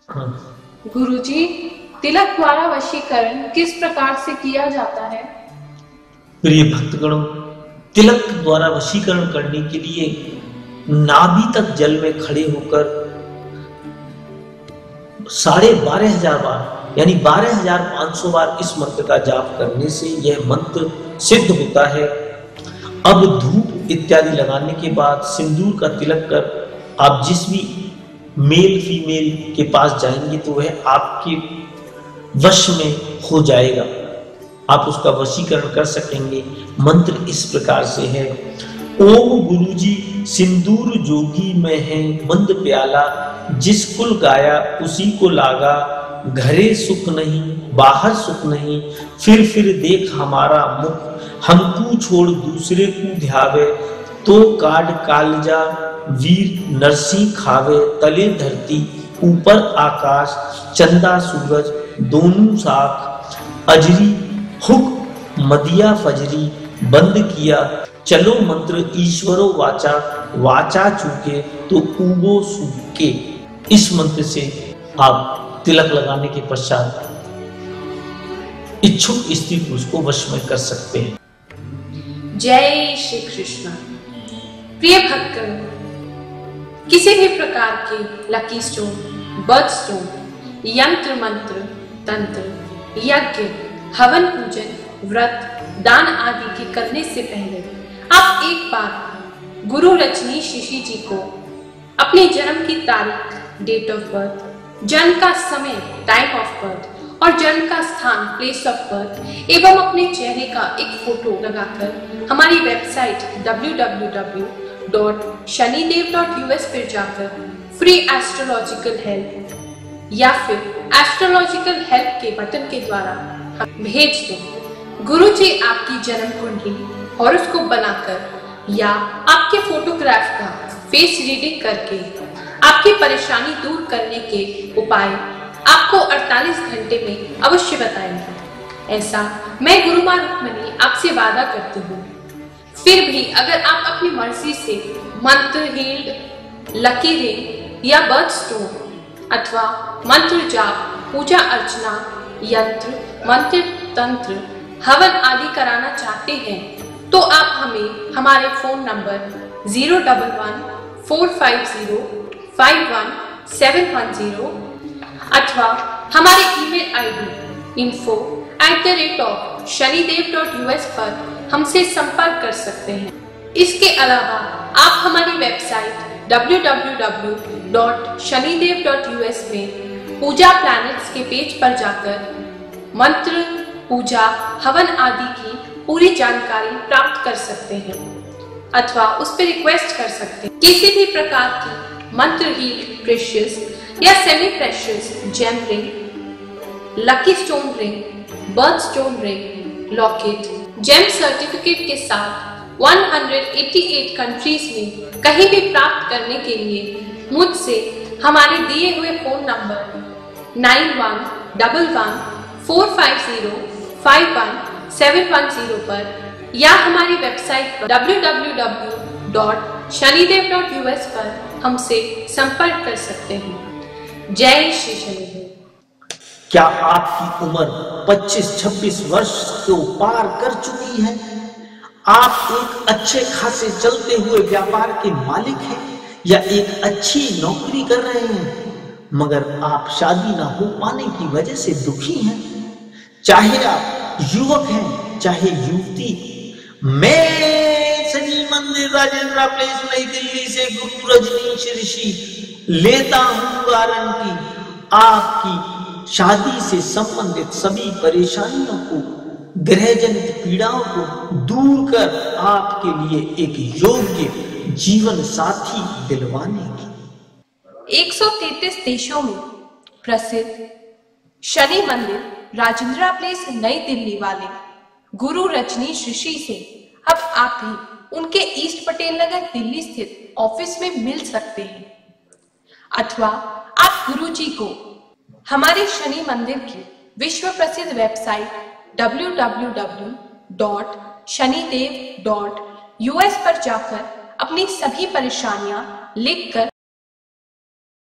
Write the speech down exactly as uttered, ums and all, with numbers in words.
गुरुजी, तिलक द्वारा वशीकरण किस प्रकार से किया जाता है? प्रिय भक्तगणों, तिलक द्वारा वशीकरण करने के लिए नाभि तक जल में खड़े होकर साढ़े बारह हजार बार यानी बारह हजार पांच सौ बार इस मंत्र का जाप करने से यह मंत्र सिद्ध होता है। अब धूप इत्यादि लगाने के बाद सिंदूर का तिलक कर आप जिस भी मेल फीमेल के पास जाएंगे तो वह आपके वश में हो जाएगा, आप उसका वशीकरण कर सकेंगे। मंत्र इस प्रकार से है, ओम गुरुजी सिंदूर जोगी में है मंद प्याला, जिस कुल गाया उसी को लागा, घरे सुख नहीं बाहर सुख नहीं, फिर फिर देख हमारा मुख, हमको छोड़ दूसरे को ध्यावे, तो काड कालजा वीर नरसिंह खावे, तले धरती ऊपर आकाश, चंदा सूरज दोनों साख, अजरी हुक मदिया फजरी, बंद किया चलो मंत्र ईश्वरो वाचा, वाचा चूके तो उगो सूके। इस मंत्र से आप तिलक लगाने के पश्चात इच्छुक स्त्री पुरुष को वश में कर सकते हैं। जय श्री कृष्ण। प्रिय भक्तगण, किसी भी प्रकार के लकी स्टोन, बर्थ स्टोन, यंत्र मंत्र, तंत्र, यज्ञ, हवन पूजन, व्रत, दान आदि के करने से पहले आप एक बार गुरु रजनीश ऋषि जी को अपने जन्म की तारीख, डेट ऑफ बर्थ, जन्म का समय, टाइम ऑफ बर्थ और जन्म का स्थान, प्लेस ऑफ बर्थ एवं अपने चेहरे का एक फोटो लगाकर हमारी website W W W dot Shanidev dot U S पर जाकर फ्री एस्ट्रोलॉजिकल हेल्प या फिर एस्ट्रोलॉजिकल हेल्प के बटन के द्वारा भेज दो। गुरु जी आपकी जन्म कुंडली हॉरोस्कोप बनाकर या आपके फोटोग्राफ का फेस रीडिंग करके आपकी परेशानी दूर करने के उपाय आपको अड़तालीस घंटे में अवश्य बताएंगे। ऐसा मैं गुरु मां रुक्मिणी आपसे वादा करती हूँ। फिर भी अगर आप अपनी मर्जी से मंत्र हील्ड, लकी रिंग या बर्थ स्टोन अथवा मंत्र जाप, पूजा अर्चना, यंत्र, मंत्र, तंत्र, हवन आदि कराना चाहते हैं तो आप हमें हमारे phone number zero double one four five zero five one seven one zero अथवा हमारे email ID info at the rate of Shanidev dot U S पर हमसे संपर्क कर सकते हैं। इसके अलावा आप हमारी website W W W dot Shanidev dot U S में पूजा प्लैनेट्स के पेज पर जाकर मंत्र, पूजा, हवन आदि की पूरी जानकारी प्राप्त कर सकते हैं अथवा उस पर रिक्वेस्ट कर सकते हैं। किसी भी प्रकार की मंत्र हील्ड, प्रेशियस या semi precious gem ring, lucky stone ring, birth stone ring, locket, gem certificate के साथ एक सौ अट्ठासी कंट्रीज में कहीं भी प्राप्त करने के लिए मुझसे हमारे दिए हुए phone number nine one one one four five zero five one seven one zero पर या हमारी वेबसाइट पर W W W dot Shanidev dot U S पर हमसे संपर्क कर सकते हैं। जय श्री शनिदेव। क्या आपकी उम्र पच्चीस छब्बीस वर्ष को पार कर चुकी है? आप एक अच्छे खासे चलते हुए व्यापार के मालिक हैं या एक अच्छी नौकरी कर रहे हैं, मगर आप शादी न हो पाने की वजह से दुखी हैं? चाहे आप युवक हैं चाहे युवती, मैं शनि मंदिर राजेंद्र प्लेस नई दिल्ली से गुरु रजनीश ऋषि लेता हूं गारंटी, आपकी शादी से संबंधित सभी परेशानियों को, ग्रह जनित पीड़ाओं को दूर कर आपके लिए एक योग्य जीवन साथी दिलवाने की। एक सौ तैंतीस देशों में प्रसिद्ध शनि मंदिर राजेंद्र प्लेस नई दिल्ली वाले गुरु रजनीश ऋषि से अब आप भी उनके ईस्ट पटेल नगर दिल्ली स्थित ऑफिस में मिल सकते हैं अथवा आप गुरु जी को हमारे शनि मंदिर की विश्व प्रसिद्ध website W W W dot Shanidev dot U S पर जाकर अपनी सभी परेशानियां लिखकर